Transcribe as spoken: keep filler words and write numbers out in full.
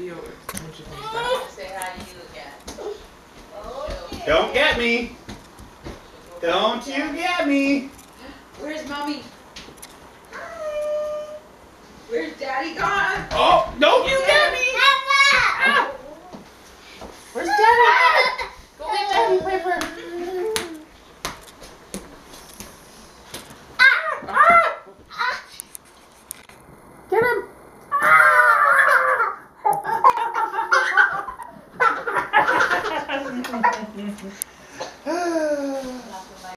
Say hi to you again. Oh, Don't get me. Don't you get me. Where's mommy? Where's daddy gone? Oh, no, you get